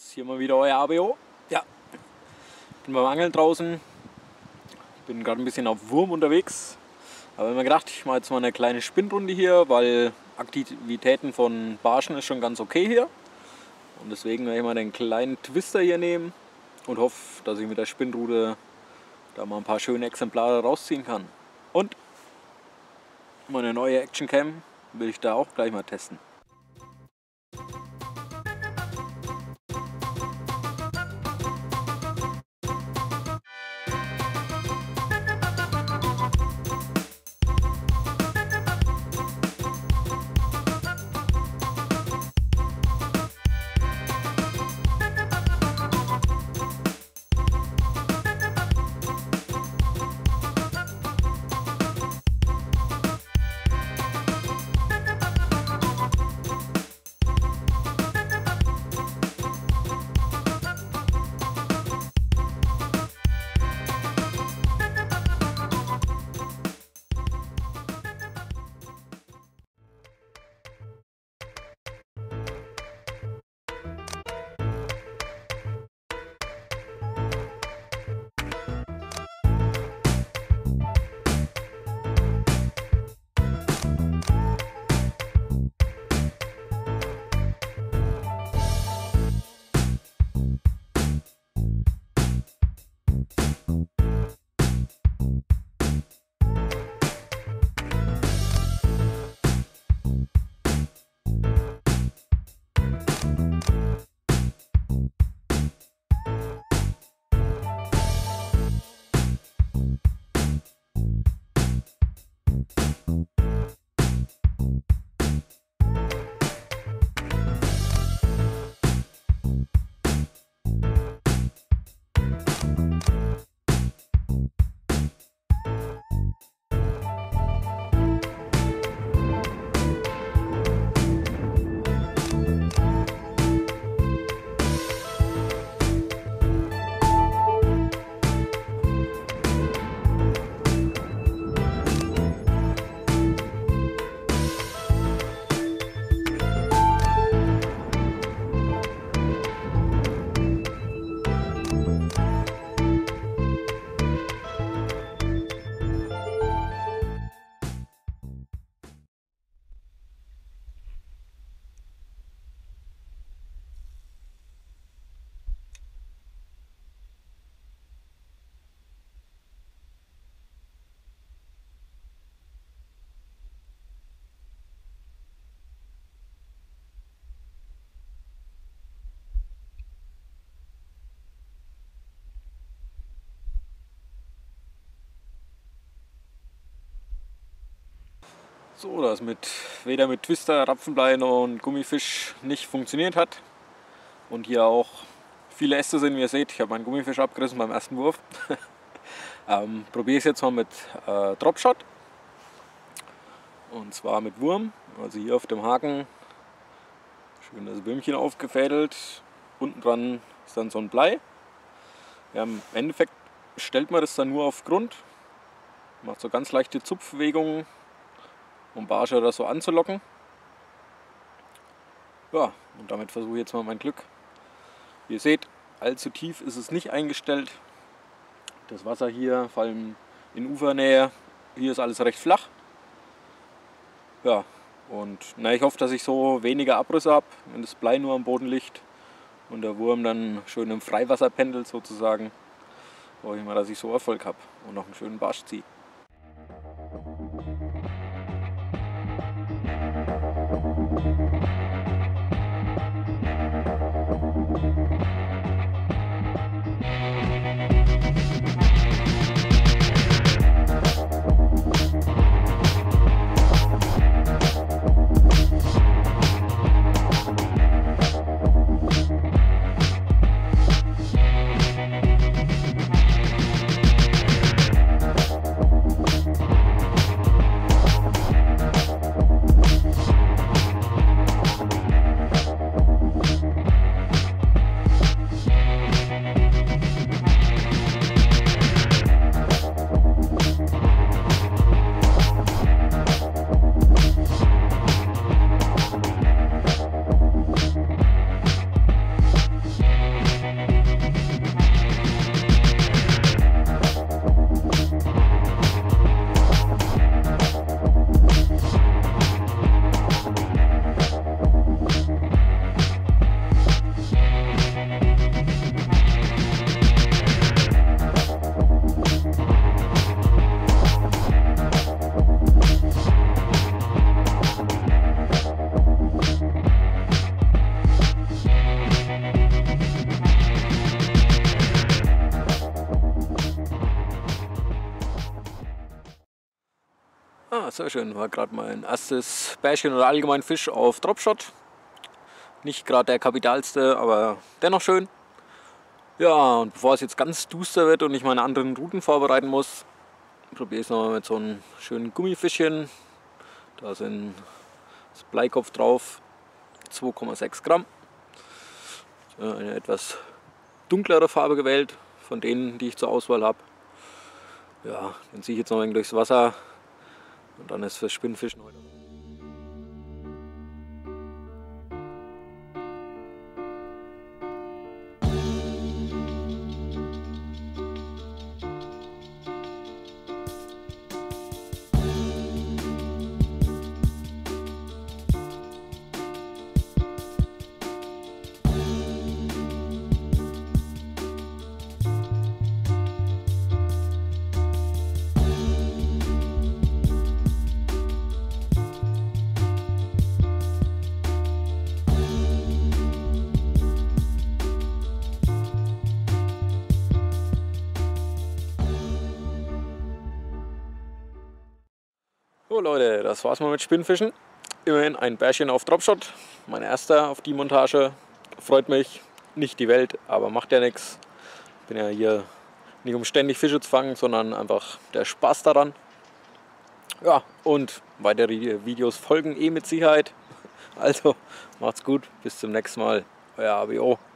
Servus, hier mal wieder euer ABO. Ja, bin beim Angeln draußen. Bin gerade ein bisschen auf Wurm unterwegs. Aber ich habe mir gedacht, ich mache jetzt mal eine kleine Spinnrunde hier, weil Aktivitäten von Barschen ist schon ganz okay hier. Und deswegen werde ich mal den kleinen Twister hier nehmen und hoffe, dass ich mit der Spinnrute da mal ein paar schöne Exemplare rausziehen kann. Und meine neue Action Cam will ich da auch gleich mal testen. So, das weder mit Twister, Rapfenblei und Gummifisch nicht funktioniert hat und hier auch viele Äste sind, wie ihr seht. Ich habe meinen Gummifisch abgerissen beim ersten Wurf. Probiere es jetzt mal mit Dropshot und zwar mit Wurm. Also hier auf dem Haken schön das Würmchen aufgefädelt, unten dran ist dann so ein Blei. Ja, im Endeffekt stellt man das dann nur auf Grund, macht so ganz leichte Zupfbewegungen, um Barsche oder so anzulocken. Ja, und damit versuche ich jetzt mal mein Glück. Wie ihr seht, allzu tief ist es nicht eingestellt. Das Wasser hier, vor allem in Ufernähe, hier ist alles recht flach. Ja, und ich hoffe, dass ich so weniger Abrisse habe, wenn das Blei nur am Boden liegt und der Wurm dann schön im Freiwasser pendelt sozusagen. Hoffe ich mal, dass ich so Erfolg habe und noch einen schönen Barsch ziehe. Ah, sehr schön. War gerade mein erstes Bärchen oder allgemein Fisch auf Dropshot. Nicht gerade der kapitalste, aber dennoch schön. Ja, und bevor es jetzt ganz duster wird und ich meine anderen Routen vorbereiten muss, probiere ich es nochmal mit so einem schönen Gummifischchen. Da sind das Bleikopf drauf, 2,6 Gramm. Eine etwas dunklere Farbe gewählt, von denen, die ich zur Auswahl habe. Ja, den ziehe ich jetzt noch ein wenig durchs Wasser und dann ist fürs Spinnfischen heute. So Leute, das war's mal mit Spinnfischen. Immerhin ein Bärchen auf Dropshot. Mein erster auf die Montage. Freut mich. Nicht die Welt, aber macht ja nichts. Bin ja hier nicht um ständig Fische zu fangen, sondern einfach der Spaß daran. Ja, und weitere Videos folgen mit Sicherheit. Also macht's gut, bis zum nächsten Mal. Euer ABO.